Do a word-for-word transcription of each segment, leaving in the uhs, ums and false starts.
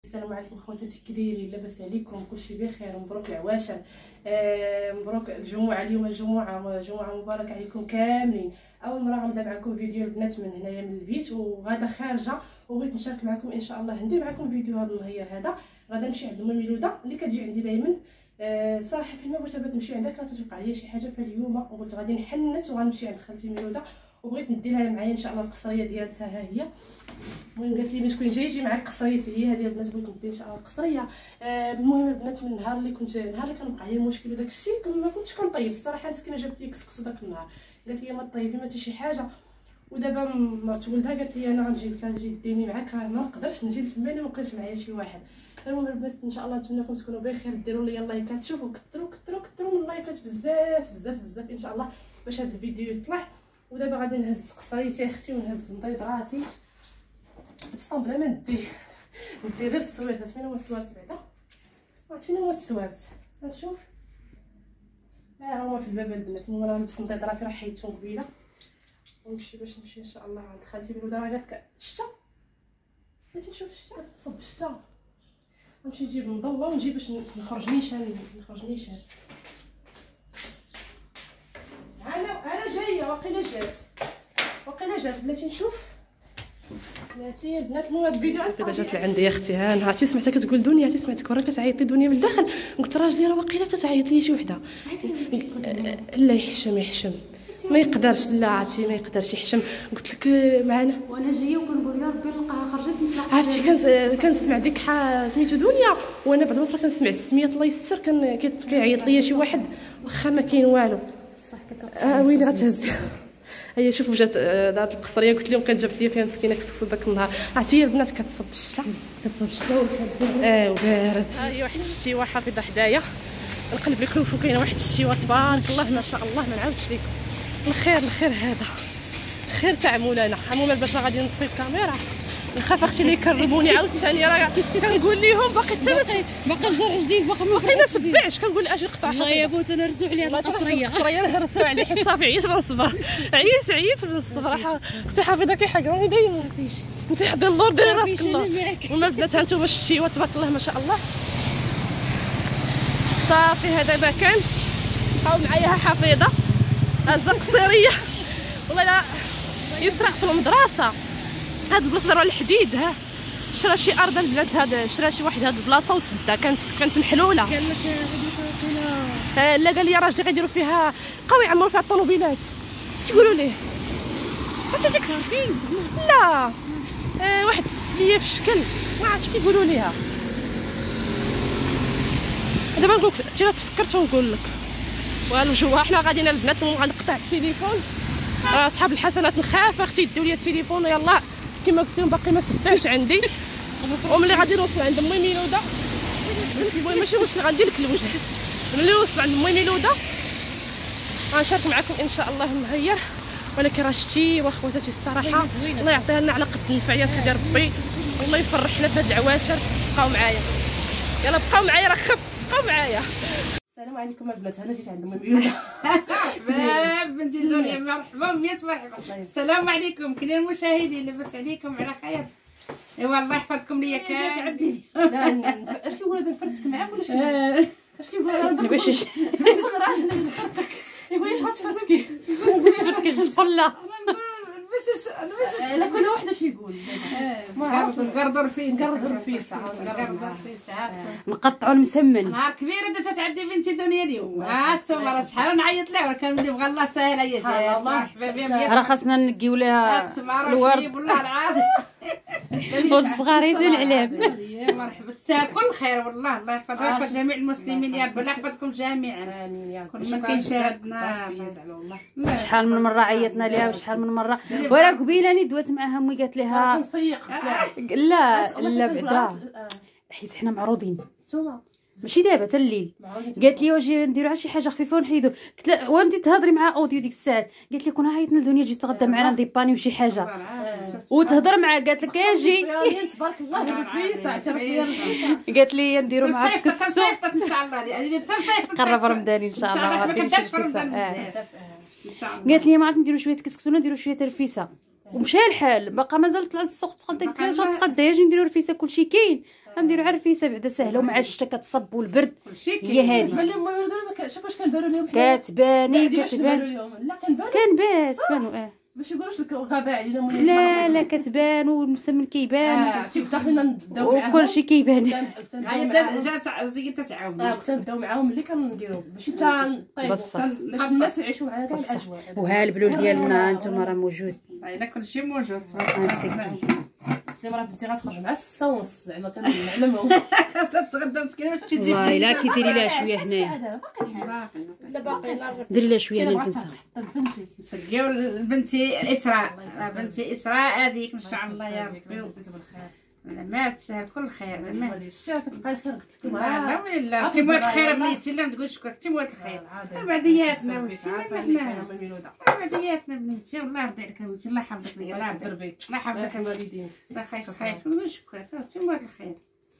السلام عليكم خواتاتي، كي دايرين؟ لاباس عليكم؟ كلشي بخير؟ مبروك العواشر، آه مبروك الجمعه. اليوم الجمعه، جمعه مبارك عليكم كاملين. اول مره غنبدا معكم فيديو البنات من هنايا من البيت، وغادا خارجه وبغيت نشارك معكم ان شاء الله، ندير معكم فيديو هذا النهار هذا. غادا نمشي عند امي ميلوده اللي كتجي عندي دائما. آه صراحه فين ما بغيت نمشي عندها كانت كتوقع ليا شي حاجه، فاليوم قلت غادي نحنت وغنمشي عند خالتي ميلوده، وبغيت نديرها معايا ان شاء الله القصريه ديالتها ها هي. المهم قالت لي ملي تكوني جاي يجي معاك قصريتي هي هذه البنات، بغيت ندير ان شاء الله القصريه. آه المهم البنات، من النهار اللي كنت النهار اللي كان وقع لي المشكل وداك الشيء ما كنتش كنطيب الصراحه. مسكينه جابت لي كسكسو داك النهار، قالت لي ما طيبي ما حتى شي حاجه. ودابا مرت ولدها قالت لي انا غنجي، قلت لها جي ديني معاك، ما نقدرش نجي نسمعني، ما بقاش معايا شي واحد. المهم البنات ان شاء الله نتمنىكم تكونوا بخير، ديروا لي لايكات، شوفوا كثروا كثروا كثروا من اللايكات بزاف بزاف بزاف ان شاء الله باش هذا الفيديو يطلع. ودابا غادي نهز قصريتي اختي ونهز نضيضراتي بصح بلا ما ندي ندي غير السوارت. فين هو السوارت بعدا؟ عرفت فين هو السوارت؟ نشوف ها راه هما في الباب البنات. المهم راه نلبس نضيضراتي، راه حيدتهم قبيله ونمشي باش نمشي ان شاء الله عند خالتي ميلوده. راه قالت لك الشتا، بغيتي نشوف الشتا، تصب الشتا، نمشي نجيب مضوه ونجي باش نخرج نيشان نخرج نيشان. انا انا جايه، واقيلا جات واقيلا جات بلاتي نشوف بلاتي البنات. المهم هاد الفيديو واقيلا جات لعندي اختي. ها نهارتي سمعتها كتقول دنيا، عرفتي سمعتك ورا كتعيط لي دنيا من الداخل، قلت راجلي راه واقيلا كتعيط لي شي وحده. لا يحشم يحشم ما يقدرش، لا عرفتي ما يقدرش يحشم. قلت لك معنا وانا جايه وكنقول يا ربي نلقاها خرجت نتلاقى. عرفتي كان كنسمع ديك سميتو دنيا، وانا بعد ما صرا كنسمع السميات الله يسر كان كيعيط ليا شي واحد واخا ما كاين والو. اه ويلي غتهز. هي شوفوا جات دارت القصريه، قلت لهم كانت جابت لي فيها مسكينه كسكسو داك النهار. عرفتي البنات كتصب الشتا، كتصب الشتا والبرد اه وبارد. ها هي واحد الشتيوه حافظه حدايا، نقلب لكم فوق كاينه واحد الشتيوه تبارك الله ما شاء الله، ما نعاودش لكم. الخير الخير هذا خير تاع مولانا. المهم البنات راه غادي نطفي الكاميرا، نخاف اختي اللي يكرموني عاوتاني. راه كنقول لهم باقي حتى باقي باقي جرع جديد باقي باقي ما سبعش. كنقول اجي نقطع والله يا بوت انا نرزو عليها القصريه القصريه نهرسوا عليه حيت صافي عييت من الصبر، عييت عييت من الصبر. اختي حافظه كيحقروني دايما، انت حدا اللور ديري راسك الله. المهم البنات ها نتوما الشتيوه تبارك الله ما شاء الله. صافي هذا مكان بقاو معايا ها حفيظه هازه قصيريه والله لا يسرع في المدرسه. هاد البلاصه راه الحديد، ها شرا شي ارض البنات، هذا شرا شي واحد هاد البلاصه وسدها، كانت كانت محلوله. قال لك غادي لا قال لي راجلي غيديروا فيها بقاو يعمروا فيها الطوموبيلات. كيقولوا ليه عرفتي ديك لا آه واحد السليه في الشكل ما عرفتش كيقولوا ليها. دابا نقول لك انت تفكرت ونقول لك والو جوا. حنا غاديين البنات غنقطع التليفون، راه صحاب الحسنات نخاف اختي يديو لي التليفون يلاه كما قلت لهم باقي ما سبعش عندي. وملي غادي نوصل عند امي ميلوده المهم ماشي مشكل غندير لك الوجه. ملي نوصل عند امي ميلوده غنشارك معكم ان شاء الله مهير. ولكن راه شتي واخواتاتي الصراحه الله يعطيها لنا على قد النفع يا سيدي ربي، والله يفرحنا بهاد العواشر. بقاو معايا يلا بقاو معايا راه خفت، بقاو معايا. السلام عليكم البنات، انا جيت عند امي ميلوده. مرحبا بنتي دنيا، مرحبا مية مرحبا. السلام عليكم كل المشاهدين، لاباس عليكم على خير؟ ايوا الله يحفظكم ليا كامل. لا اش كيقول هذا نفرتك معاك ولا شنو؟ اش كيقول هذا باش اش راجل اللي نفرتك يقول اش غتفرتكي؟ نفرتك الجبله باش باش لا كل واحد اش يقول. ما عرفت نقردوا رفيسه نقردوا رفيسه نقردوا رفيسه نقطعوا المسمن. نهار كبير انت تعدي بنتي دنيا اليوم. ها انتما راه شحال نعيط لها كان اللي بغى الله ساهله يا جات حبابي. راه خاصنا نقيو لها الورد والله العظيم والصغاريت والعلاب. مرحبا تاكل خير والله الله يحفظها ويحفظ جميع المسلمين يا رب. الله يحفظكم جميعا امين يا رب. كل من كيشاهدنا شحال من مره عيطنا ليها وشحال من مره. وراه قبيله ني دوات معاها امي قالت لها كنصيق لا لا بعدا حيت حنا معروضين نتوما ماشي دابا حتى الليل. قالت لي واش نديروا شي حاجه خفيفه ونحيدوا. قلت لها وانت تهضري مع اوديو ديك الساعات. قالت لي كنا عيطنا لدنيا تجي تغدى معنا نديباني وشي حاجه وتهضر معاه. قالت لك اجي تبارك الله رفيسه اعترف لي رفيسه. قالت لي نديروا معاك كسكسو صيفطت ان شاء الله يعني انت صيفطت قرب رمضان ان شاء الله غادي غادي نمشي رمضان بزاف ان شاء الله. قالت لي ما عرفت نديروا شويه كسكسو نديروا شويه رفيسه ومشى الحال. باقا مازال طلع السوق تقدى. قلت لها شنو تقدى اجي نديروا رفيسه كلشي كاين. غنديروا عرفيسه بعدا سهله ومع الشتا كتصب والبرد هي هذه. بالنسبه لهم ما شوف واش كنبانوا لهم كتباني كتبان لا كنبان كنباس بانوا اه باش يقولوش لك غابه علينا لا لا كتبان والمسمن كيبان عرفتي داخلين نبداو معاهم وكلشي كيبان. هاي بدا جات زي تتعاون اه كنت نبداو معاهم ملي كنديرو باش انت نطيبو بصح. باش الناس يعيشوا معنا كاع الاجواء. وها البلول ديالنا انتم راه موجود. هنا كلشي موجود. غنسكي قلت مرا بنتي غتخرج مع الستة ونص زعما كنعلمهم خاصها تغدى مسكينه باش تجي والله الا كيديري لها شويه هنايا لا باقي ديري لها شويه لا للبنت. بنتي نسقيو لبنتي اسراء بنتي اسراء هذيك ان شاء الله يا ربي يجزيك بالخير. ما تسهل كل خير ما هذه الشيء تلقاي الخير قلت لكم لا ولا انت موات الخير بنيتي لا ما تقولش شكون انت موات الخير بعدياتنا وليتي حنا بعدياتنا بنيتي والله يرضي عليك وليتي الله يحفظك ليا الله يرضي الله يحفظك الوالدين الله يخليك صحيح تقول شكون انت موات الخير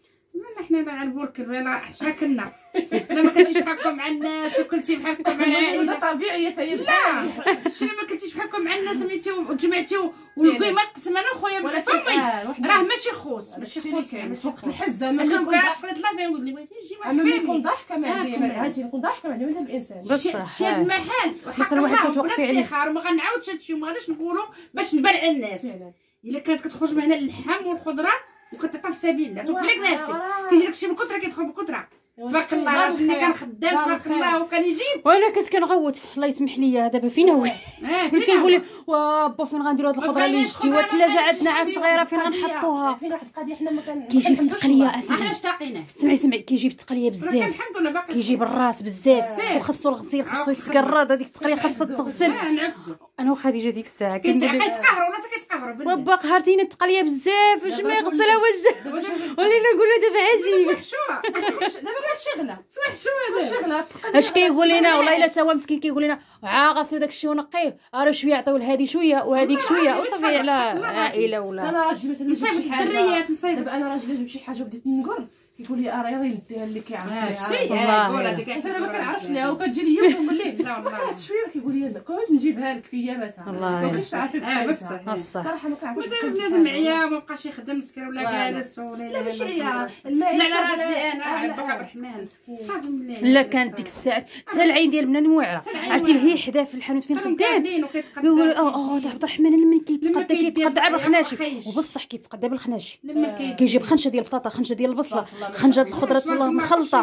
من حنا لا غنبور كربلا حنا كنا لا ما كنتيش بحالكم مع الناس وكلتي بحالكم مع العائله طبيعيه هي لا شنو ما كنتيش بحالكم مع الناس مليتي وجمعتي والقيمه تقسم انا خويا ولا فمي راه ماشي خوت ماشي خوت كاين وقت الحزه ما اش كنكون كنقول قلت لا فين نقول لي بغيتي نجي واحد اما ملي بيبي نكون ضاحكه مع الديما عادي نكون ضاحكه مع الديما الانسان بصح شي هاد المحل بس الواحد كتوقفي عليه وما غنعاودش هادشي وما غاديش نقولوا باش نبان على الناس الا كانت كتخرج من هنا اللحم والخضره وكتعطى في سبيل الله توقف لك ناستي كيجي داكشي بكثره كيدخل بكثره تبارك الله راجلنا كان خدام تبارك الله وكان يجيب وانا كنت كنغوت الله يسمح لي دابا فينا هو كنت كنقول لي وابا فين غنديروا هاد الخضره اللي جدي والثلاجه عندنا عاد صغيره فين غنحطوها فين واحد القضيه حنا ما كان كيجيب التقليه اسمعي احنا اشتاقينا سمعي سمعي كيجيب التقليه بزاف الحمد لله باقي كيجيب الراس بزاف وخصو الغسيل خصو يتقرض هذيك التقليه خاصها تغسل نعكزو انا وخديجه ديك الساعه كنقول لك كيتقهروا ولا كيتقهروا وابا قهرتينا التقليه بزاف واش ما يغسلها وجه ولينا نقولوا دابا عجيب حشوه دابا ماشي غلا حشوه غلا اش كيقول لنا والله الا تا هو مسكين كيقول لنا عا غسلوا داك الشيء ونقيه راه شويه عطيو لهادي شويه وهذيك شويه وصافي على عائله ولا انا راجلي مثلا نصيفط الدريات نصيفط دابا انا راجلي نجيب شي حاجه وبديت نقر كيقول لي اه راه نديها اللي كيعرف شي والله انا ما كنعرفش ليها وكتجي ليا ونقول ليه لا والله واحد شويه كيقول لي كنت نجيبها لك فيا مثلا والله ما كنتش عارفه اه بس بصح صراحه ما كنعرفش ودابا بنادم عيا ما بقاش يخدم مسكين ولا جالس ولا لا ماشي عيا لا المعيشه لا راجلي انا عبد عبد الرحمن صافي مليح لا كانت ديك الساعه حتى العين ديال بنادم واعره عرفتي هي حدا في الحانوت فين خدام يقول اه اه عبد الرحمن انا من كيتقدى كيتقدى بالخناشي وبصح كيتقدى بالخناشي كيجيب خنشه ديال البطاطا خنشه ديال البصله خنشه ديال الخضره مخلطه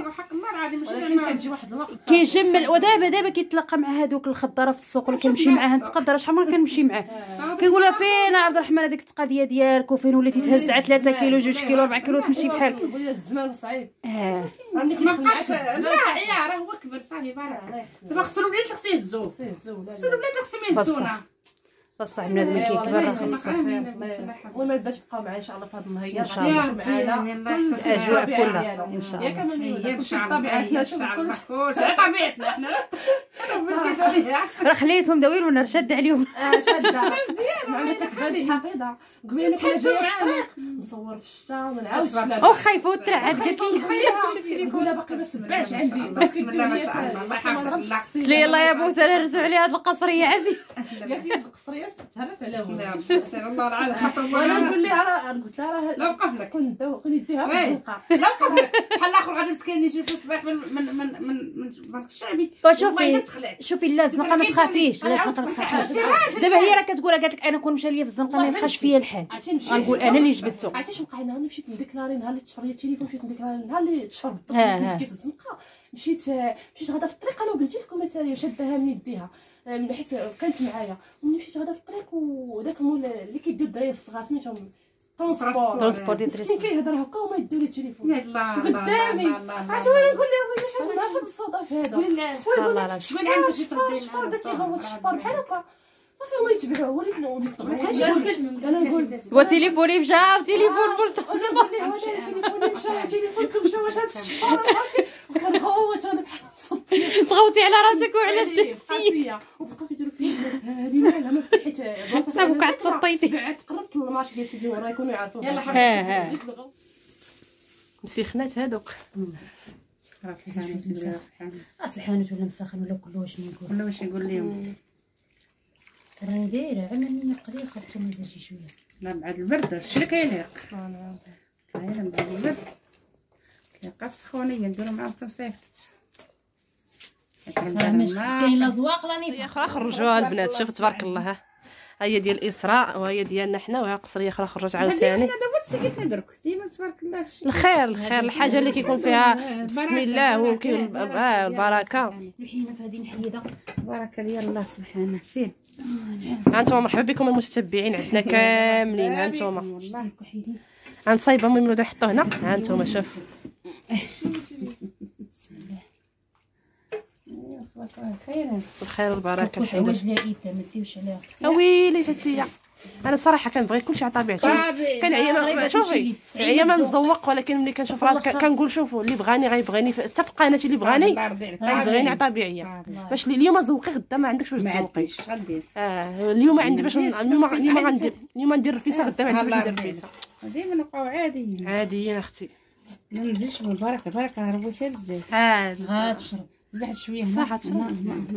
كتجي واحد الوقت كيجمل ودابا دابا كيتلاقى مع هذوك الخضاره في السوق ولا كنمشي معاه نتقدر شحال مره كنمشي معاه كيقول لها فين عبد الرحمن هذيك التقضيه ديالك وفين وليتي تهز على ثلاثة كيلو جوج كيلو أربعة كيلو تمشي بحالك الزمان صعيب اه ما بقاش لا عيا راه هو كبر صافي بارك دابا خصو الوليد خصو يهزوه خصو الوليد خصهم يهزونا بصح بنادم كيكبر راه خصو المهم باش تبقاو معايا ان شاء الله في هذا النهار ان شاء الله معانا الاجواء كلها ان شاء يا الله كما ان شاء الله طبيعتنا ان شاء الله كلشي طبيعتنا حنا انا بنتي دوريها راه خليتهم داويين وانا رشاد عليهم شاده مزيان ما كتبانش حفيظه قبيله كنا جايه نصور في الشتا ما نعاودش او خايفه وترعد قالت لي شفت التليفون لا باقي ما سبعش عندي بسم الله ما شاء الله الله يحفظك الله قلت لي يلاه يا بوت انا رزو عليها هاد القصريه عزيز قالت لي القصريات تهرس عليهم الله العظيم خاطر وانا نقول لها راه قلت لها لا وقف لك كنت كنت نديها في الزنقه لا وقف لك بحال الاخر غادي مسكين يجي في الصباح من من من من من البنك الشعبي وشوفي شوفي لا الزنقه ما تخافيش لا الزنقه ما تخافيش دابا هي راه كتقول قالت لك انا كون مشى ليا في الزنقه ما يبقاش فيا الحال غنقول انا اللي جبدته عرفتي شنو وقع لنا مشيت نديكلاري نهار اللي تشفر لي التليفون مشيت نديكلاري نهار اللي تشفر بالضبط في الزنقه مشيت مشيت غادا في الطريق انا وبنتي الكوميساريه شاداها من يديها حيت كانت معايا وملي مشيت غادا في الطريق وداك مول اللي كيدير الدراري الصغار سميتهم ترونسبور ترونسبور ديال الدراري كيهضر هكا وما يديو لي التليفون الله قدامي عرفتي وانا نقول لهم واش عندنا هاد الصدف هذا والله شويه عم تجي تردي الشفار كيغوت الشفار بحال هكا صافي هما يتبعوه وليت انا نقول وتليفوني مشى وتليفون بلطو نقول ليه واش تليفوني مشى تليفونكم مشى واش هاد الشفار ماشي وكنغوت وانا بحال صدي تغوتي على راسك وعلى السيد وبقاو كيديروا فيا الناس هادي مالها ما فتحت بلاصه صافي قعدت سطيتي قعدت قربت للمارش ديال سيدي وراه يكونوا يعرفوا يلا ها ها مسيخنات هادوك راس الحانوت راس الحانوت ولا مسخن ولا كله واش نقول ولا واش يقول لهم راني دايره عمليه قليل خاصو مزاج شويه لا بعد البرد هادشي اللي كيليق هاي نبرد كيقص سخونيه نديرو معاهم حتى صيفطت. كاين الازواق راني هي اخرى خرجوها البنات. شوف تبارك الله، ها هي ديال الاسراء وهي ديالنا حنا، وها قصريه اخرى خرجت عاوتاني. دابا سكيت ندرك ديما تبارك الله. الخير الخير الحاجه اللي كيكون فيها بسم الله وكاين اه البركه. الحين في هذه نحيدها البركه ديال الله سبحانه. سير ها انتم مرحبا بكم المتتبعين عندنا كاملين. ها انتم والله غنصايبهم من ملوده حطوا هنا. ها انتم شوف بسم الله خير الخير والبركه الحمد لله. لقيتها ما ديوش عليها اويلي تتيا. انا صراحه كنبغي كلشي على طبيعتي. كنعيا شوفي عيا ما نزوق، ولكن ملي كنشوف راسي كنقول شوفوا اللي بغاني غيبغيني حتى في قناتي اللي بغاني غيبغيني على طبيعيه. باش اليوم زوقي غدا ما عندكش باش تزوقي. اه اليوم عندي باش اليوم اليوم غندير اليوم ندير الرفيسه غدا ما عنديش باش ندير الرفيسه. ديما نبقاو عاديين عاديين اختي. ما نزيدش بالبركه. البركه ربوتها بزاف. اه غاتشرب زحت شويه صح تشرب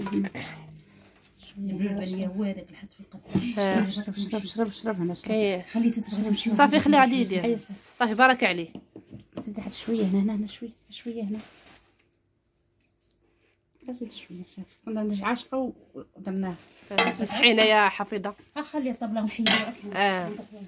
بالباليه هو هذاك الحد في القد. شرب شرب شرب شرب هنا كاين خليتها تبغي تمشي صافي خلي عادي يدير صافي بارك عليه. زيد واحد شويه هنا هنا هنا شويه شويه هنا. زيد شويه صافي. كنا ندير عاشقه ودرناه. مسحينه يا حفيظه. خلي الطبله نحيدها اصلا. اه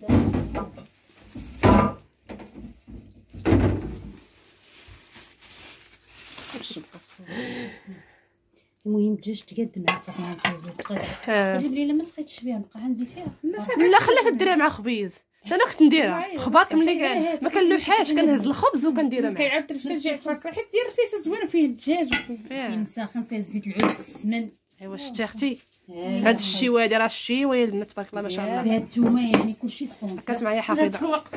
المهم الدجاج تقاد معاه صافي غنصايبو. قولي بلي لا ما سقيتش بها نبقى غنزيد فيها. لا خليها تديرها مع خبيز. انا كنت نديرها خباط ملي ما كنلوحاش كنهز الخبز وكنديرها معاه. كيعاود ترجع تفرص حيت دير الرفيسه زوينه فيه الدجاج فيه مساخن فيه زيت العود السمن. ايوا شتي اختي هذا الشيوه هذه راه الشيوه البنات تبارك الله ما شاء الله. فيها الثومه يعني كلشي سخون. كانت معايا حفيظه في الوقت.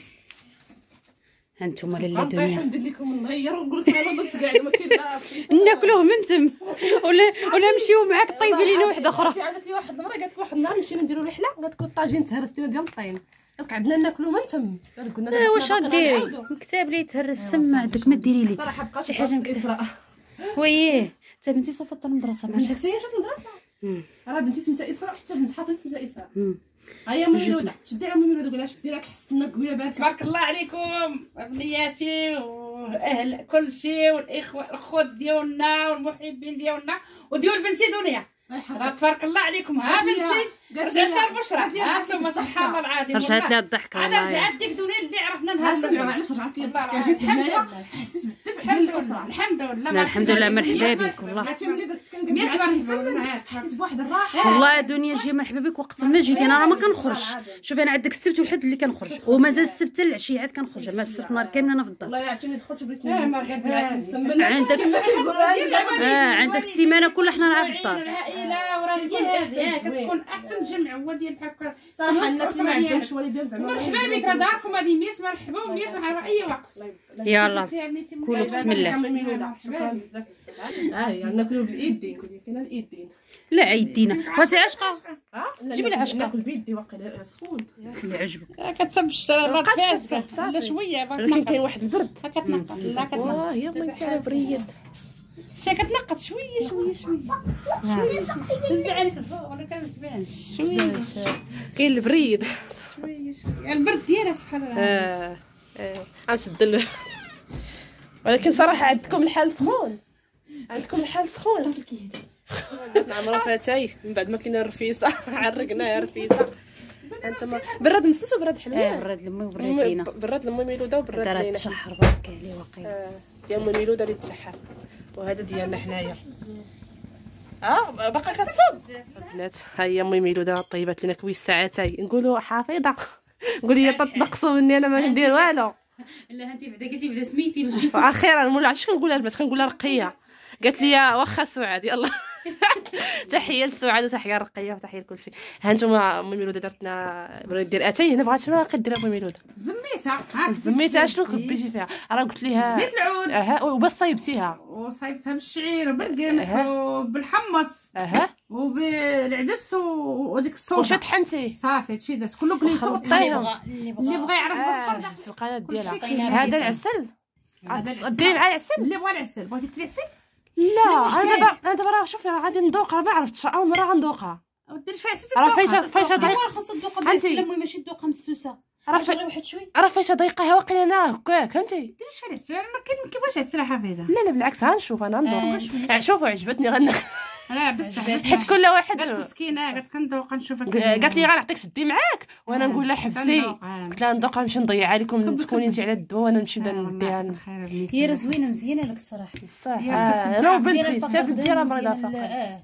ها انتم لاله غنطيح الدنيا ندير لكم النهير ونقول لكم انا ضد كاع ما كاين لا ناكلوه من تم ولا ولا نمشيو معاك طيبي لينا وحده اخرى. قالت لي واحد المره قالت لك واحد النهار مشينا نديروا رحله قالت لك الطاجين تهرس لنا ديال الطين قالت عندنا ناكلوا من تم قلنا لا واش غديري مكتاب لي تهرس السم عندك ما ديري لي صراحه بقى شي حاجه مكتاب. وييه حتى بنتي صافت المدرسه ما بنتي شفتش جات المدرسه راه بنتي سميتها اسراء حتى بنت حافظتي سميتها اسراء. هيا امي ميلوده شدي على امي ميلوده قولها شدي لك حسنا قويه بات. تبارك الله عليكم بنياتي واهل كل شيء والاخوه الاخوات ديالنا والمحبين ديالنا وديال بنتي دنيا. راه تبارك الله عليكم. ها بنتي رجعت لها البشرى. ها انتم سبحان الله العظيم رجعت لها الضحكه انا والله. رجعت ديك دنيا اللي عرفنا نهار. علاش رجعت لي الضحكه جيت هنايا حسيت بالدفء ديال الاسره. الحمد لله لا الحمد لله مرحبا بك والله. عرفتي ملي درت كنقول حسيت بواحد الراحه والله دنيا جي مرحبا بك. وقت ما جيتي انا راه ما كنخرجش. شوفي انا عندك السبت والحد اللي كنخرج ومازال السبت حتى العشيه عاد كنخرج. ما السبت نهار كامل انا في الدار. والله عرفتي ملي دخلت بغيت نقول مسمى عندك اه عندك السيمانه كلها حنا راه في الدار. العائله وراه هي هذه كتكون احسن جمع هو ديال بحال هكا. صراحه الناس اللي ما عندهمش والدين زعما مرحبا بك داركم هذه ميس مرحبا وميس مرحبا اي وقت. يلا كلوا بسم الله. شكرا بزاف. ها هي ناكلوا بالايدين قولي كاينه الايدين. لا عيدينا بغيتي عشقه ها جيبي لي عشقه. ناكل بيدي واقيلا سخون اللي عجبك كتسب الشراره فاسده لا شويه ولكن كاين واحد البرد كتنقط. لا كتنقط. واه يا مي تاع بريد شي كتنقط شويه شويه شويه هز عليك الفوق ولا كنسبان شويه كاين البريد شويه شويه البرد ديالها سبحان الله. اه اه غنسد ولكن صراحه عندكم الحال سخون عندكم الحال سخون. نعمرو فاتاي من بعد ما كاينه الرفيسه عرقناها رفيسه. انتما براد مسوس وبراد حلوه. اه براد لمي وبراد لينا. براد لمي ميلوده وبراد دارت لينا. تشحر برك عليه واقيلا. اه ديال امي ميلوده اللي تشحر وهذا ديالنا حنايا. اه باقا كتصب البنات. ها هي امي ميلوده طيبات لنا كويس ساعتاي نقولوا حافظه نقول هي تنقصوا مني انا ما ندير والو. لا انت بعدا قلتي بدا سميتي ماشي اخيرا مولا عرفتش كنقولها البنات كنقولها رقيه. قالت لي واخا سعاد يلاه تحيه لسعاد وتحيه رقيه وتحيه لكلشي. ها انتما امي ميلوده درتنا بغيت دير اتاي هنا بغات شنو باقي دير امي ميلوده زميتها. ها زميتها شنو كبيتي فيها راه قلت ليها زيت العود. اها وبس صايبتيها وصايبتها بالشعير بالقمح وبالحمص اها وبالعدس وديك الصودا وش طحنتي صافي هادشي درت كله قليته. اللي اللي بغى يعرف الوصفه في القناه ديالها شيء. هذا العسل ديري معايا العسل. اللي بغى العسل بغيتي العسل. لا انا دابا انا دابا راه شوفي راه غادي ندوق راه ما عرفتش اول مره غندوقها. ودير فيها عسل راه فايشه فايشه هو ضيق خاص تذوقها بالعسل المهم ماشي تذوقها مسوسه. راه غير واحد شويه راه فايته ضيقه واقيلا انا هكاك فهمتي. ديريش فيها السلام ما كيبغيش السلام حفيظه. لا لا بالعكس غنشوف انا ندوق. شوفوا عجبتني غن لا بس حيت كل واحد قالت مسكينه قالت كندوق نشوفك. قالت لي غنعطيك شدي معاك وانا نقول لها حبسي. قلت لها ندوق نمشي نضيع عليكم تكوني انت على الدواء وانا نمشي نبدا نديها. هي راه زوينه مزيانه لك الصراحه. صح انا وبنتي حتى بنتي راه مريضه فقط.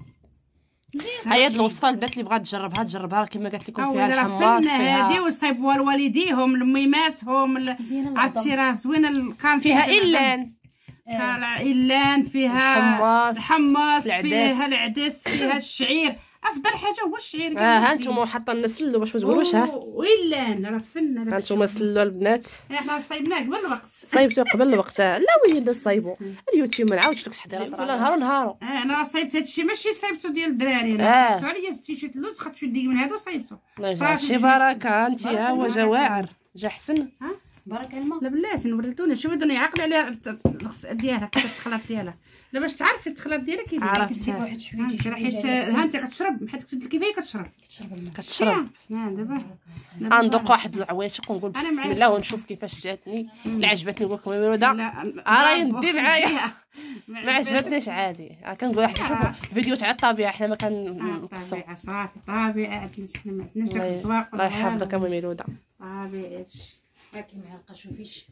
هي هاد الوصفه البنات اللي بغات تجربها تجربها كما قالت لكم فيها الحماص فيها هادي وصايبوها لوالديهم الميماتهم. عرفتي راه زوينه الكانسر فيها إلان فيها إلان فيها الحماص الحماص فيها العدس فيها الشعير. افضل حاجه هو الشعير. اه ها نتوما حاطه لنا سلو باش ما تقولوش ها وإلان راه فنه. ها نتوما سلوا البنات حنا صايبناه قبل الوقت. صايبتو قبل الوقت. لا وين صايبوا اليوتيوب ما نعاودش لك تحضيرات ولا نهار نهارو. اه انا صايبت هادشي ماشي صايبتو ديال الدراري انا آه. صايبتو عليا زدت فيه شويه اللوز خدت شويه دقيق من هادو صايبتو. الله يجعل شي بركه انت ها هو جا واعر جا حسن. ها بارك الماء. لا بلاتي نوريتوني شوفي دوني عاقل عليها الخص ديالها كيف التخلط ديالها. لا باش تعرفي التخلط ديالها كيف كتزيد واحد شويه ديال حيت ها انت كتشرب حيت قلت لك كيفاش كتشرب كتشرب الماء كتشرب. ها دابا غندوق واحد العواشق ونقول بسم الله ونشوف كيفاش جاتني. لا عجبتني نقول لكم ميروده راه يندي معايا ما عجبتنيش عادي. كنقول واحد شوفوا فيديو تاع الطبيعه حنا ما كنقصوا. طبيعه صافي طبيعه حنا ما عندناش داك الزواق. الله يحفظك ام ميروده. طبيعه هاكي معلقه شوفيش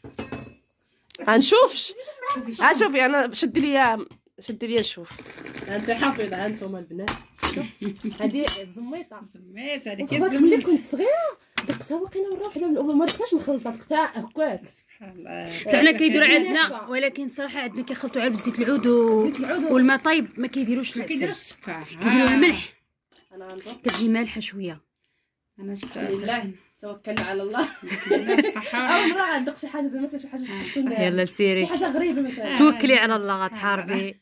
غنشوفش. ها شوفي انا شدي ليا شدي ليا نشوف. انت حافظه ها انتم البنات. هذه الزميطه سميت هذيك ملي كنت صغيره دقتها واقيلا مره وحده من الام ما دقتهاش مخلطه دقتها هكاك. سبحان الله. حتى حنا كيديروا عندنا ولكن صراحه عندنا كيخلطوا على بزيت العود والماء طايب ما كيديروش كيديروا العسل السكر كيديروا الملح. انا غنضرب. كتجي مالحه شويه. انا جبت بسم الله توكلنا على الله. بسم الله بالصحه. اول مره غندق شي حاجه زعما فيها شي حاجه تكون يلا سيري شي حاجه غريبه مثلا. توكلي على الله غتحاربي.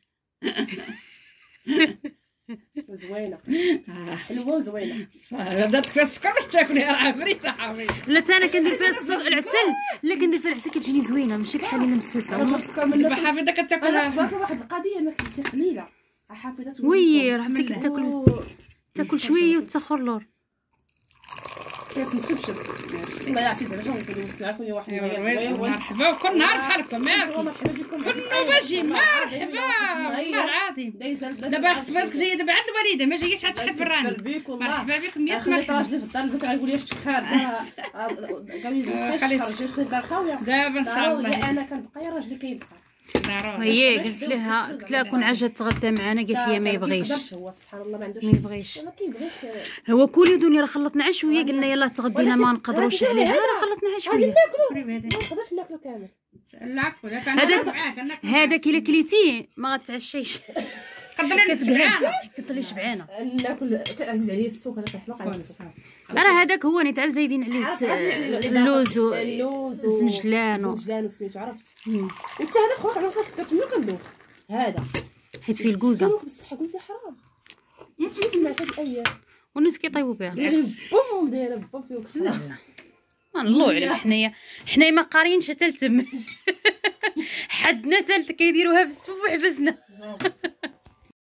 زوينه حلوه وزوينه. درت فيها السكر باش تاكلي راه عفريته حافظ. لا حتى انا كندير فيها الص- العسل. لا كندير فيها العسل كتجيني زوينه ماشي بحال اللي مسوسه. دابا حافظه كتاكلها. انا خبرك واحد القضيه ما كنتي قليله حافظات. وي راه عرفتي تاكل تاكل شويه وتسخر لور. كاس مشبشب. الله يعطي زعما شنو نقولوا نسمعكم واحد النهار مرحبا وكل نهار بحالكم مرحبا بكم. كنا باجي مرحبا والله العظيم. دابا خصك جايه دابا عند الوالده ما جايش عاد شحال براني. مرحبا بكم يا سمح مرحبا. راجلي في الدار قلت غنقول لي شي خارجه قالوا لي خلي خرجت الدار خاويه. دابا ان شاء الله انا كنبقى يا راجلي كيبقى. هي قلت لها قلت لها كون عجا تغدى معنا قالت لي ما يبغيش هو سبحان الله ما عندوش ما يبغيش. ما كيبغيش. هو كولي دوني راه خلطنا شويه قلنا يلاه تغدينا ما نقدروش عليها راه خلطنا شويه. ما نقدرش ناكلو كامل. لا كل هذاك هذاك الا كليتيه ما غتعشيش. قدري كتقلب كتطلي شبعانه. ناكل كتعزز عليه السوق هذاك الحلقه على السوق. راه هذاك هو نتاع زايدين عليه اللوز اللوز والزنجلان الزنجلان وسميتو عرفت. وحتى هذا خويا عمرك كدرت منو كندوق هذا حيت فيه الكوزه كندوق بالصحه قلتي حرام. ماشي سمعت هاد الايام والناس كيطيبوا بها. بوم دايره بوم فيك حرام. الله عليك حنايا حنايا ما قاريينش حتى لتم. حدنا حتى كيديروها في السوق وحبسنا.